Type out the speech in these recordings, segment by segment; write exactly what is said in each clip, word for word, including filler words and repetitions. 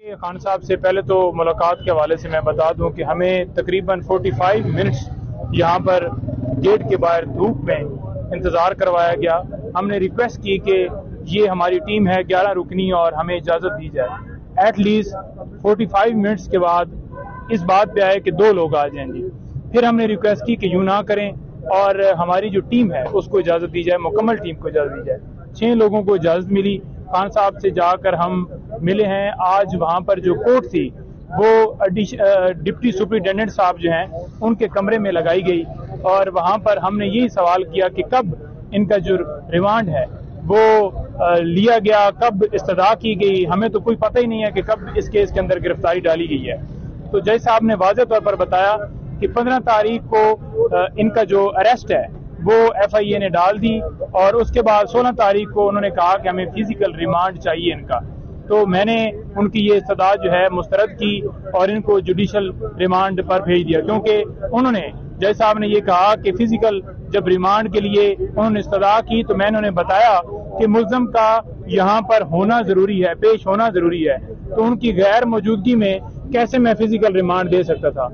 خان صاحب سے پہلے تو ملاقات کے حوالے سے میں بتا دوں کہ ہمیں تقریباً فورٹی فائیو منٹس یہاں پر گیٹ کے باہر دھوپ میں انتظار کروایا گیا. ہم نے ریکویسٹ کی کہ یہ ہماری ٹیم ہے گیارہ رکنی اور ہمیں اجازت دی جائے. At least forty five minutes کے بعد اس بات پہ آئے کہ دو لوگ آ جائیں گے. پھر ہم نے ریکویسٹ کی کہ یوں نہ کریں اور ہماری جو ٹیم ہے اس کو اجازت دی جائے, مکمل ٹیم کو اجازت دی جائے. چھ لوگوں کو اجازت ملی. خان صاحب سے جا کر ہم ملے ہیں. آج وہاں پر جو کوٹ تھی وہ ڈپٹی سپرنٹینڈنٹ صاحب جو ہیں ان کے کمرے میں لگائی گئی اور وہاں پر ہم نے یہی سوال کیا کہ کب ان کا جو ریمانڈ ہے وہ لیا گیا, کب استدعا کی گئی. ہمیں تو کوئی پتہ ہی نہیں ہے کہ کب اس کیس کے اندر گرفتاری ڈالی گئی ہے. تو جج صاحب نے واضح طور پر بتایا کہ پندرہ تاریخ کو ان کا جو اریسٹ ہے وہ ایف آئی اے نے ڈال دی اور اس کے بعد سولہ تاریخ کو انہوں نے کہا کہ ہمیں فزیکل ریمانڈ چاہیے ان کا. تو میں نے ان کی یہ استدعا جو ہے مسترد کی اور ان کو جوڈیشل ریمانڈ پر بھیج دیا, کیونکہ انہوں نے جج صاحب نے یہ کہا کہ فزیکل جب ریمانڈ کے لیے انہوں نے استدعا کی تو میں نے انہیں بتایا کہ ملزم کا یہاں پر ہونا ضروری ہے, پیش ہونا ضروری ہے. تو ان کی غیر موجودگی میں کیسے میں فزیکل ریمانڈ دے سکتا تھا,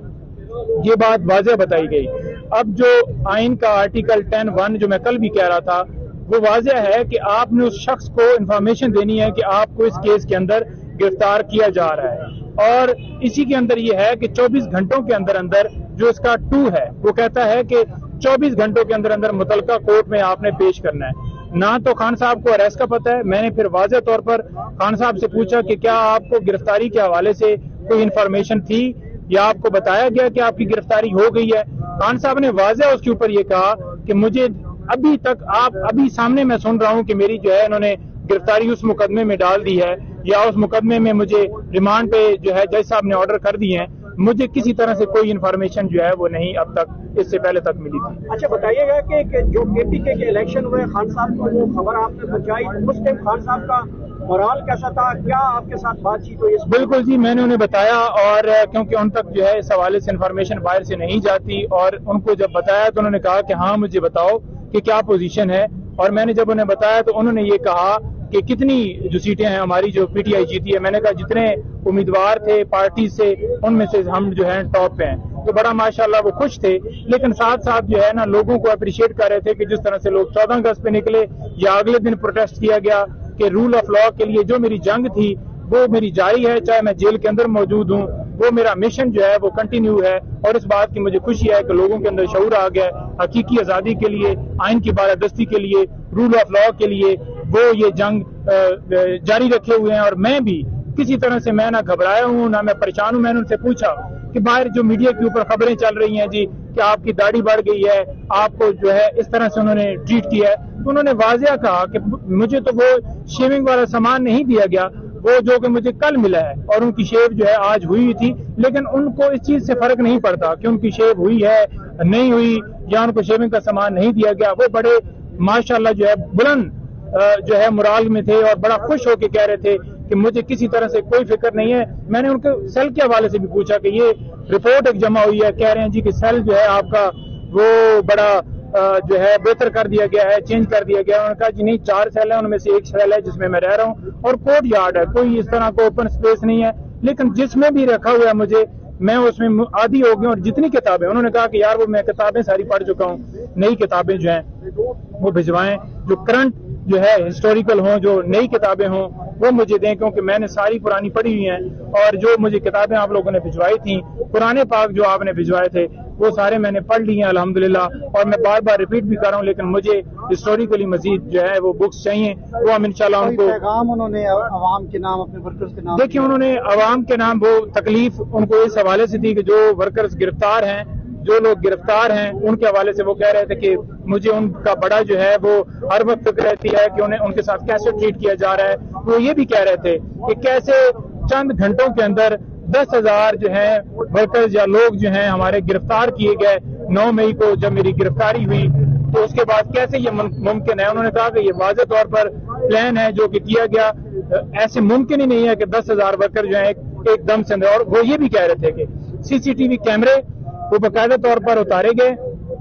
یہ بات واضح بتائی گئی. اب جو آئین کا آرٹیکل ٹین ون جو میں کل بھی کہہ رہا تھا وہ واضح ہے کہ آپ نے اس شخص کو انفارمیشن دینی ہے کہ آپ کو اس کیس کے اندر گرفتار کیا جا رہا ہے, اور اسی کے اندر یہ ہے کہ چوبیس گھنٹوں کے اندر اندر جو اس کا ٹو ہے وہ کہتا ہے کہ چوبیس گھنٹوں کے اندر اندر متعلقہ کورٹ میں آپ نے پیش کرنا ہے. نہ تو خان صاحب کو اریسٹ کا پتہ ہے. میں نے پھر واضح طور پر خان صاحب سے پوچھا کہ کیا آپ کو گرفتاری کے حوالے سے کوئی انفارمیشن تھی یا آپ کو بتایا گیا کہ آپ کی گرفتاری ہو گئی ہے. خان صاحب نے واضح اس کے اوپر یہ کہا کہ مجھے ابھی تک آپ ابھی سامنے میں سن رہا ہوں کہ میری جو ہے انہوں نے گرفتاری اس مقدمے میں ڈال دی ہے یا اس مقدمے میں مجھے ریمانڈ پہ جو ہے جج صاحب نے آرڈر کر دی ہیں. مجھے کسی طرح سے کوئی انفارمیشن جو ہے وہ نہیں اب تک اس سے پہلے تک ملی تھی. اچھا بتائیے گا کہ جو کے پی کے کے الیکشن ہوئے خان صاحب کو وہ خبر آپ نے پہنچائی, اس ٹائم خان صاحب کا مورال کیسا تھا, کیا آپ کے ساتھ بات چیت ہوئی؟ بالکل جی, میں نے انہیں بتایا اور کیونکہ ان تک جو ہے اس حوالے سے انفارمیشن باہر سے نہیں جاتی اور ان کو جب بتایا تو انہوں نے کہا کہ ہاں مجھے بتاؤ کہ کیا پوزیشن ہے. اور میں نے جب انہیں بتایا تو انہوں نے یہ کہا کہ کتنی جو سیٹیں ہیں ہماری جو پی ٹی آئی جیتی ہے. میں نے کہا جتنے امیدوار تھے پارٹی سے ان میں سے ہم جو ہیں ٹاپ پہ ہیں. تو بڑا ماشاءاللہ وہ خوش تھے, لیکن ساتھ ساتھ جو ہے نا لوگوں کو اپریشیٹ کر رہے تھے کہ جس طرح سے لوگ چودہ اگست پہ نکلے یا اگلے دن پروٹیسٹ کیا گیا کہ رول آف لا کے لیے جو میری جنگ تھی وہ میری جاری ہے, چاہے میں جیل کے اندر موجود ہوں, وہ میرا مشن جو ہے وہ کنٹینیو ہے. اور اس بات کی مجھے خوشی ہے کہ لوگوں کے اندر شعور آ گیا حقیقی آزادی کے لیے, آئین کی بالادستی کے لیے, رول آف لا کے لیے وہ یہ جنگ جاری رکھے ہوئے ہیں. اور میں بھی کسی طرح سے میں نہ گھبرایا ہوں نہ میں پریشان ہوں. میں نے ان سے پوچھا کہ باہر جو میڈیا کے اوپر خبریں چل رہی ہیں جی کہ آپ کی داڑھی بڑھ گئی ہے, آپ کو جو ہے اس طرح سے انہوں نے ٹریٹ کیا ہے, تو انہوں نے واضح کہا کہ مجھے تو وہ شیونگ والا سامان نہیں دیا گیا وہ جو کہ مجھے کل ملا ہے, اور ان کی شیو جو ہے آج ہوئی تھی, لیکن ان کو اس چیز سے فرق نہیں پڑتا کہ ان کی شیو ہوئی ہے نہیں ہوئی یا ان کو شیونگ کا سامان نہیں دیا گیا. وہ بڑے ماشاءاللہ جو ہے بلند جو ہے مرال میں تھے اور بڑا خوش ہو کے کہہ رہے تھے کہ مجھے کسی طرح سے کوئی فکر نہیں ہے. میں نے ان کے سیل کے حوالے سے بھی پوچھا کہ یہ رپورٹ ایک جمع ہوئی ہے, کہہ رہے ہیں جی کہ سیل جو ہے آپ کا وہ بڑا جو ہے بہتر کر دیا گیا ہے, چینج کر دیا گیا ہے. انہوں نے کہا جی نہیں, چار سیل ہیں, ان میں سے ایک سیل ہے جس میں میں رہ رہا ہوں اور کورٹ یارڈ ہے, کوئی اس طرح کو اوپن اسپیس نہیں ہے, لیکن جس میں بھی رکھا ہوا ہے مجھے میں اس میں عادی ہو گیا. اور جتنی کتابیں, انہوں نے کہا کہ یار وہ میں کتابیں ساری پڑھ چکا ہوں, نئی کتابیں جو ہیں وہ بھجوائیں, جو کرنٹ جو ہے ہسٹوریکل ہوں, جو نئی کتابیں ہوں وہ مجھے دیں, کیونکہ میں نے ساری پرانی پڑھی ہوئی ہیں. اور جو مجھے کتابیں آپ لوگوں نے بھجوائی تھیں, پرانے پاک جو آپ نے بھجوائے تھے وہ سارے میں نے پڑھ لی ہیں الحمدللہ. اور میں بار بار ریپیٹ بھی کر رہا ہوں, لیکن مجھے ہسٹوریکلی مزید جو ہے وہ بکس چاہیے, وہ ہم انشاءاللہ ان کو پیغام انہوں نے عوام کے نام, اپنے ورکرز کے نام دیکھیں, انہوں نے عوام کے نام وہ تکلیف ان کو اس حوالے سے دی کہ جو ورکرز گرفتار ہیں, جو لوگ گرفتار ہیں ان کے حوالے سے وہ کہہ رہے تھے کہ مجھے ان کا بڑا جو ہے وہ ہر وقت فکر رہتی ہے کہ انہیں ان کے ساتھ کیسے ٹریٹ کیا جا رہا ہے. وہ یہ بھی کہہ رہے تھے کہ کیسے چند گھنٹوں کے اندر دس ہزار جو ہیں ورکرز یا لوگ جو ہیں ہمارے گرفتار کیے گئے. نو مئی کو جب میری گرفتاری ہوئی تو اس کے بعد کیسے یہ ممکن ہے. انہوں نے کہا کہ یہ واضح طور پر پلان ہے جو کہ کیا گیا, ایسے ممکن ہی نہیں ہے کہ دس ہزار ورکر جو ہیں ایک دم سے. اور وہ یہ بھی کہہ رہے تھے کہ سی سی ٹی وی کیمرے وہ باقاعدہ طور پر اتارے گئے.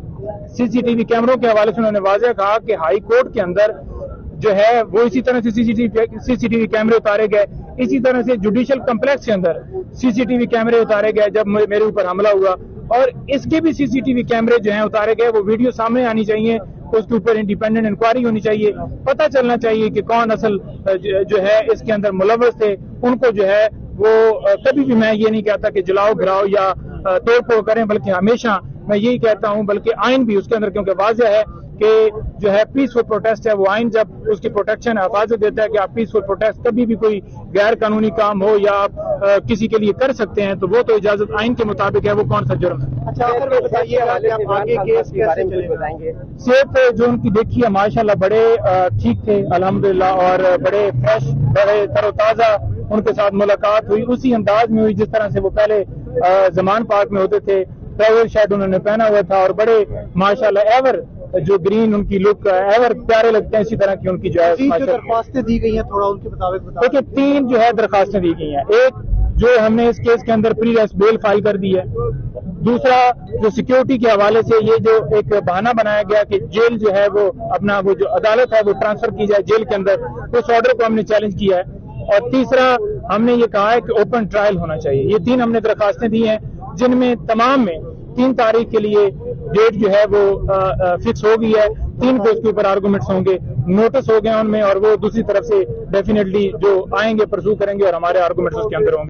سی سی ٹی وی کیمروں کے حوالے سے انہوں نے واضح کہا کہ ہائی کورٹ کے اندر جو ہے وہ اسی طرح سے سی سی ٹی وی کیمرے اتارے گئے. اسی طرح سے جوڈیشل کمپلیکس کے اندر سی سی ٹی وی کیمرے اتارے گئے جب میرے اوپر حملہ ہوا، اور اس کے بھی سی سی ٹی وی کیمرے جو ہیں اتارے گئے، وہ ویڈیو سامنے آنی چاہیے، اس کے اوپر انڈیپینڈنٹ انکوائری ہونی چاہیے، پتہ چلنا چاہیے کہ کون اصل جو ہے اس کے اندر ملوث تھے، ان کو جو ہے وہ کبھی بھی میں یہ نہیں کہتا کہ جلاؤ گراؤ یا توڑ پھوڑ کریں، بلکہ ہمیشہ میں یہی کہتا ہوں، بلکہ آئین بھی اس کے اندر کیونکہ واضح ہے کہ جو ہے پیسفل پروٹیسٹ ہے، وہ آئین جب اس کی پروٹیکشن حفاظت دیتا ہے کہ آپ پیسفل پروٹیسٹ کبھی بھی کوئی غیر قانونی کام ہو یا آپ کسی کے لیے کر سکتے ہیں، تو وہ تو اجازت آئین کے مطابق ہے، وہ کون سا جرم ہے۔ اچھا آخر میں بتائیے آپ آگے کیس کیسے چلیں گے؟ صحت جو ان کی دیکھی ہے ماشاءاللہ بڑے ٹھیک تھے الحمدللہ، اور بڑے فریش، بڑے تر و تازہ ان کے ساتھ ملاقات ہوئی، اسی انداز میں ہوئی جس طرح سے وہ پہلے زمان پارک میں ہوتے تھے، ٹریول شرٹ انہوں نے پہنا ہوا تھا، اور بڑے ماشاءاللہ ایور جو گرین ان کی لک ایور پیارے لگتے ہیں، اسی طرح کی ان کی جو ہے درخواستیں دی گئی ہیں، تھوڑا ان کے مطابق بتا دیکھیے تین جو ہے درخواستیں دی گئی ہیں، ایک جو ہم نے اس کیس کے اندر پری ریسٹ بیل فائل کر دی ہے، دوسرا جو سیکیورٹی کے حوالے سے یہ جو ایک بہانہ بنایا گیا کہ جیل جو ہے وہ اپنا وہ جو عدالت ہے وہ ٹرانسفر کی جائے جیل کے اندر، اس آرڈر کو ہم نے چیلنج کیا ہے، اور تیسرا ہم نے یہ کہا ہے کہ اوپن ٹرائل ہونا چاہیے۔ یہ تین ہم نے درخواستیں دی ہیں، جن میں تمام میں تین تاریخ کے لیے ڈیٹ جو ہے وہ فکس ہو گئی ہے، تین کو اس کے اوپر آرگومنٹس ہوں گے، نوٹس ہو گئے ان میں، اور وہ دوسری طرف سے ڈیفینیٹلی جو آئیں گے پرسو کریں گے اور ہمارے آرگومنٹس اس کے اندر ہوں گے۔